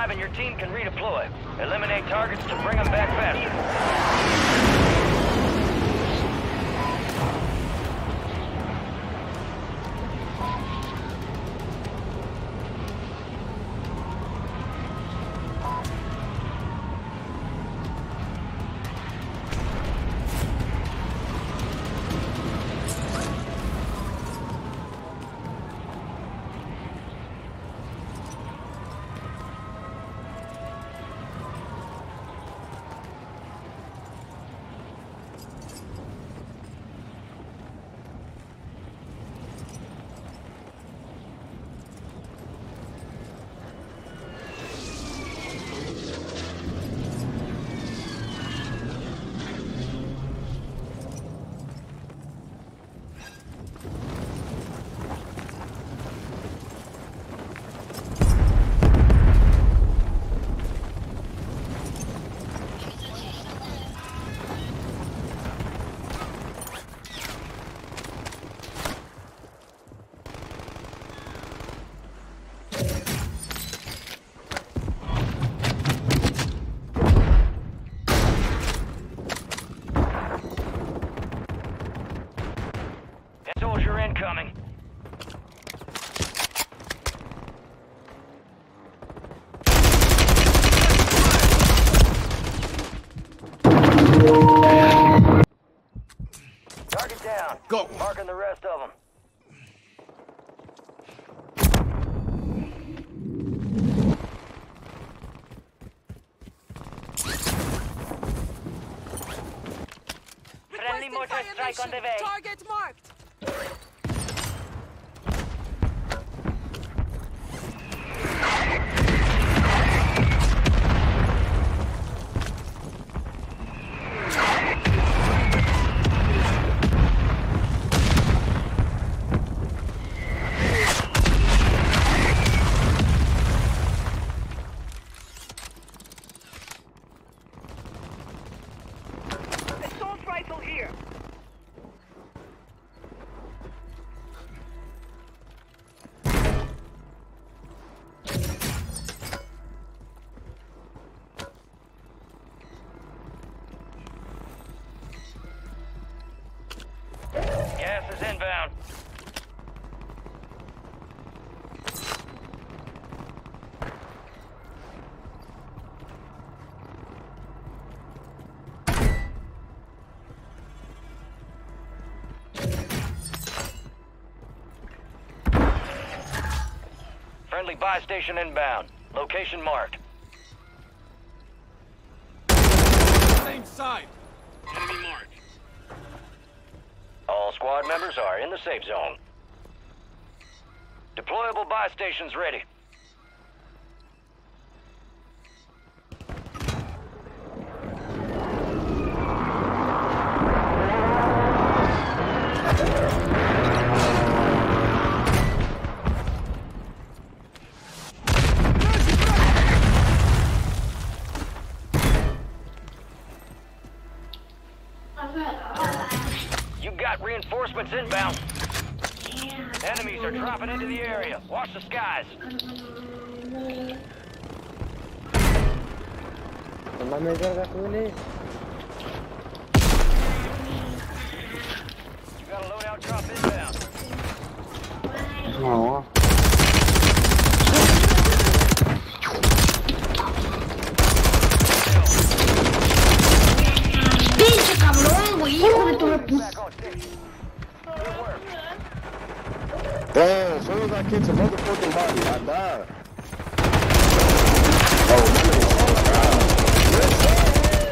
alive and your team can redeploy. Eliminate targets to bring them back faster. Soldier incoming. Target down. Go. Marking the rest of them. Friendly mortar strike on the way. Target marked. Assault rifle here. Gas is inbound. Friendly buy station inbound. Location marked. Same side. Enemy marked. All squad members are in the safe zone. Deployable buy stations ready. You got reinforcements inbound. Enemies are dropping into the area. Watch the skies. You got a loadout drop inbound. No. ¡Pinche cabrón, güey! ¡Hijo de tu Back on station. Good work. Damn, as soon as I catch a motherfucking body, I die. Oh, God. Let's go!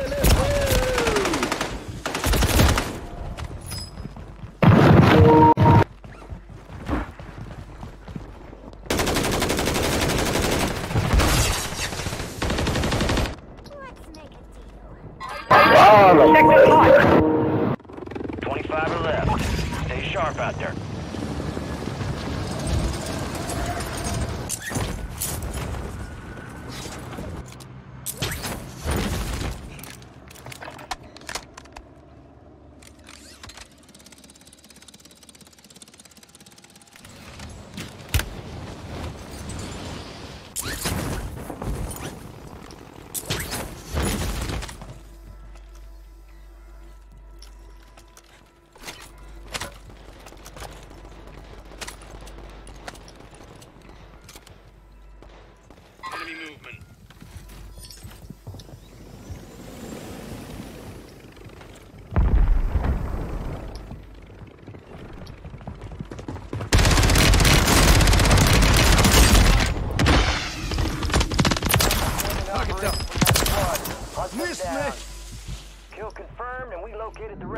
Check the clock. 25 are left. Stay sharp out there.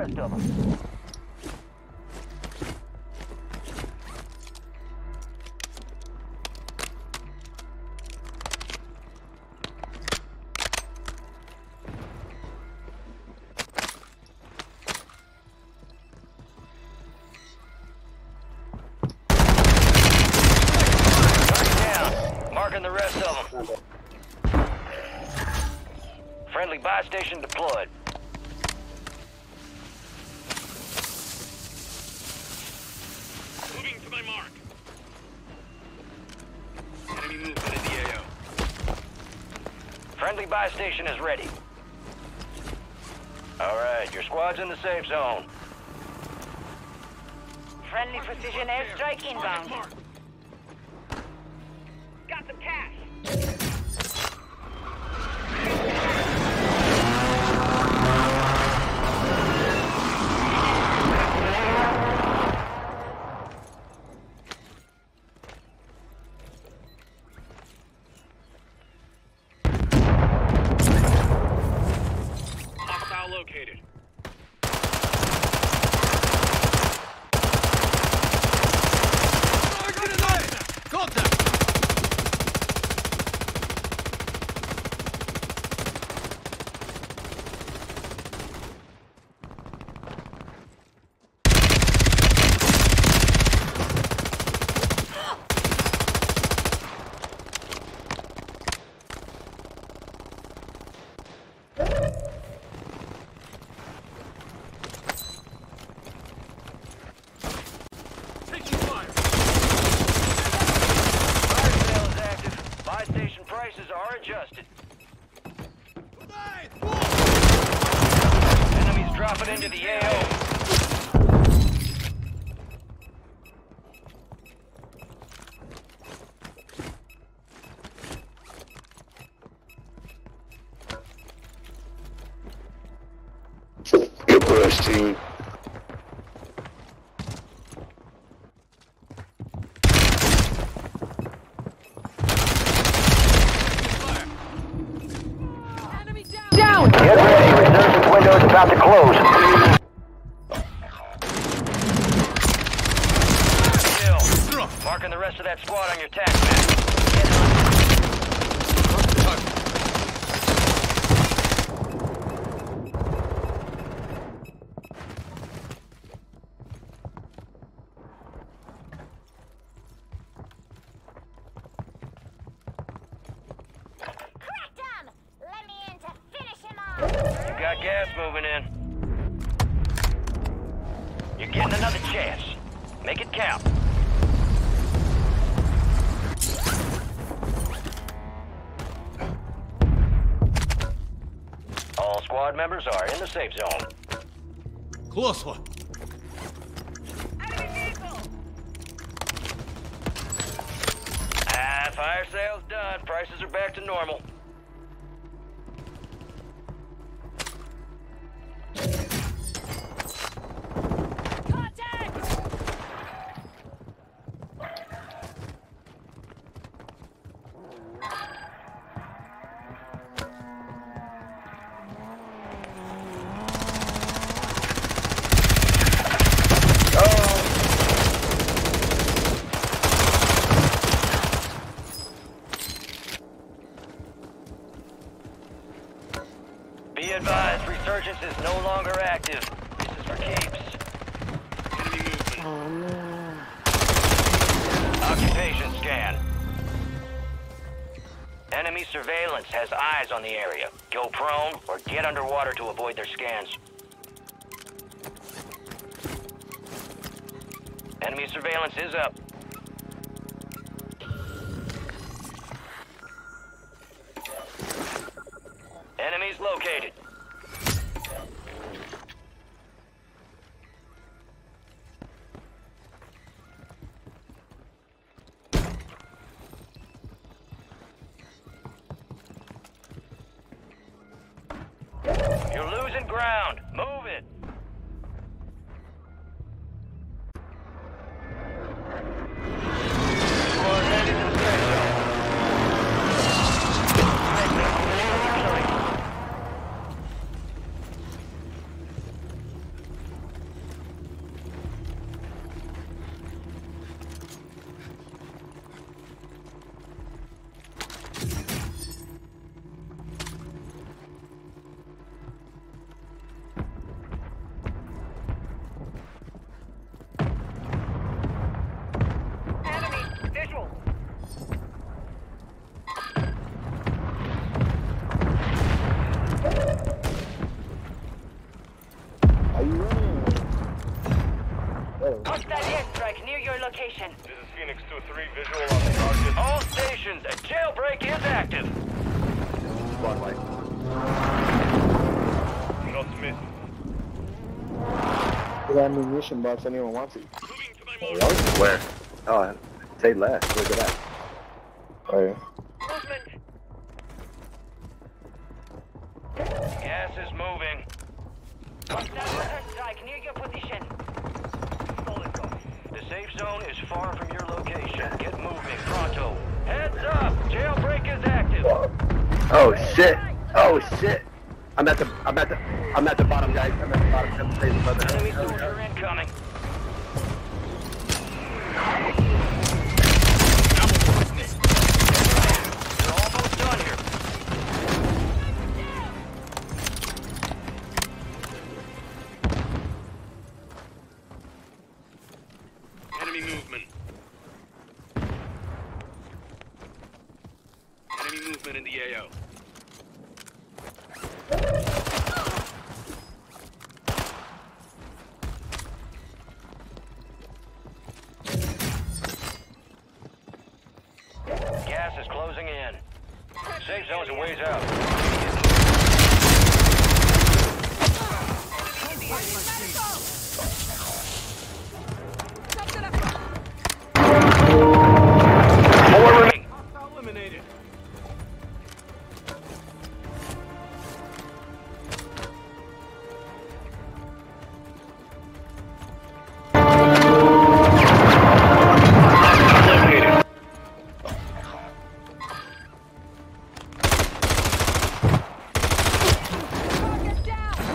rest of them. Marking the rest of them. Friendly buy station deployed. Moving to my mark. Enemy movement in the AO. Friendly buy station is ready. Alright, your squad's in the safe zone. Friendly precision airstrike inbound. Mark. Got some cash. Hostile located. Contact! Taking fire! Fire sale is active. Buy station prices are adjusted. Enemies dropping into the AO. Good push, team. Down! Get ready, resurgence window is about to close. Kill. Marking the rest of that squad on your tac map. Cracked him! Let me in to finish him off! You got gas moving in. You're getting another chance. Make it count. All squad members are in the safe zone. Close one. Enemy vehicle! Fire sale's done. Prices are back to normal. Contact! Be advised, resurgence is no longer active. This is for keeps. Enemy movement. Occupation scan. Enemy surveillance has eyes on the area. Go prone or get underwater to avoid their scans. Enemy surveillance is up. Enemies located. You're losing ground. Move it. Squad headed to the safe zone. Hostile airstrike near your location. This is Phoenix 2-3, visual on the target. All stations, a jailbreak is active. Spotlight. Not Smith. Is that ammunition box anyone wants it? Where? Oh, say less. Where's it at? Oh yeah. Movement. Gas is moving. Hostile airstrike near your position. The safe zone is far from your location. Get moving, pronto. Heads up! Jailbreak is active. Oh shit! Oh shit! I'm at the bottom, guys. I'm at the bottom. Enemy soldier incoming. You're almost done here. Enemy movement. Enemy movement in the AO. Gas is closing in. Safe zone's a ways out. Eliminated.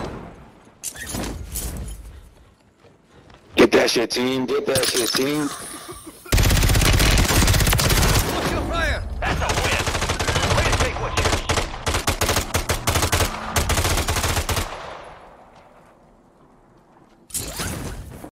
Get that shit, team. Get that shit, team.